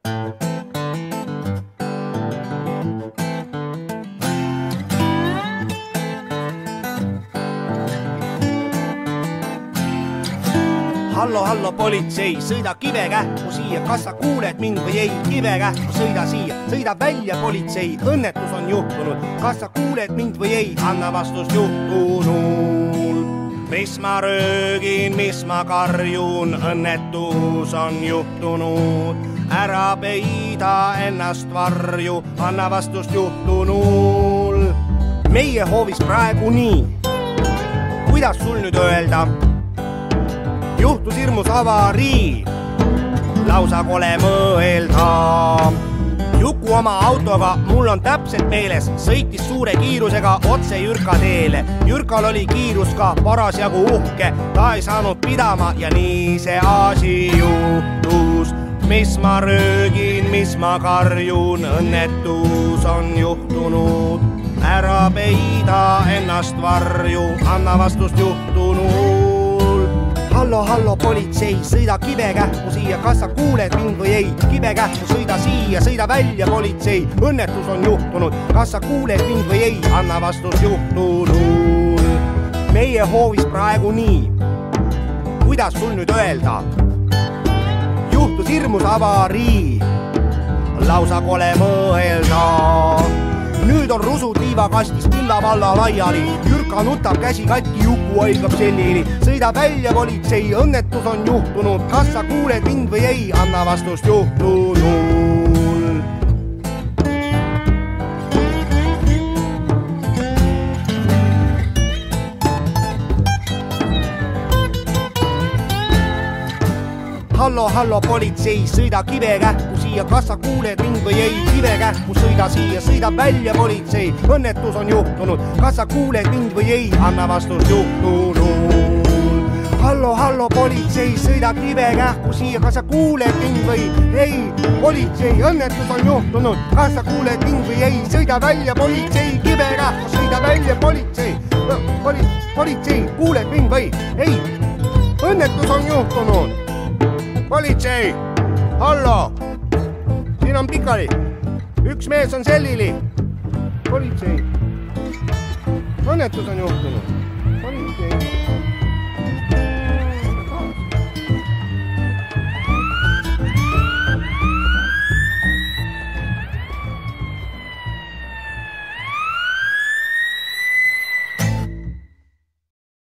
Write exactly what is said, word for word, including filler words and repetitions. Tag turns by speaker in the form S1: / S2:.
S1: Hallo, hallo, politsei, sõida kivekähku siia, kas sa kuuled mind või ei? Kivekähku sõida siia, sõida välja, politsei, õnnetus on juhtunud. Kas sa kuuled mind või ei? Anna vastus juhtunul. Mis ma röögin, mis ma karjun, õnnetus on juhtunud. Ära peida ennast varju, anna vastust juhtunul. Meie hoovis praegu nii. Kuidas sul nüüd öelda? Juhtus hirmus avarii, lausa kole mõelda. Juku oma autoga, mul on täpselt meeles, sõitis suure kiirusega otse Jürka teele. Jürkal oli kiirus ka parasjagu uhke, ta ei saanud pidama ja nii see asi juhtus. Mis ma röögin, mis ma karjun, õnnetus on juhtunud. Ära peida ennast varju, anna vastust juhtunul. Hallo, hallo, politsei, sõida kivekähku siia, kas sa kuuled mind või ei? Kivekähku sõida siia, sõida välja, politsei, õnnetus on juhtunud. Kas sa kuuled mind või ei? Anna vastus juhtunul. Meie hoovis praegu nii. Kuidas sul nüüd öelda? Juhtus hirmus avarii, lausa kole mõelda. Nüüd on rusud liivakastis pilla valla laiali. Jürka nutab käsi katki, Juku aigab sellini. Sõida välja, politsei, õnnetus on juhtunud. Kas sa kuuled mind või ei? Anna vastust juhtunul. Hallo, hallo, politsei, sõida kivekähku siia, kas sa kuuled mind või ei? Kivekähku sõida siia, sõida välja, politsei, õnnetus on juhtunud. Kas sa kuuled mind või ei? Anna vastus juhtunul. Hallo, hallo, politsei, sõida kivekähku siia, kas sa kuuled mind või ei? Politsei, õnnetus on juhtunud. Kas sa kuuled mind või ei? Sõida välja, politsei, kivekähku, sõida välja, politsei. Poli, politsei, kuuled mind või ei? Õnnetus on juhtunud. Politsei, hallo, siin on pikali, üks mees on sellili. Politsei, õnnetus on juhtunud. Politsei.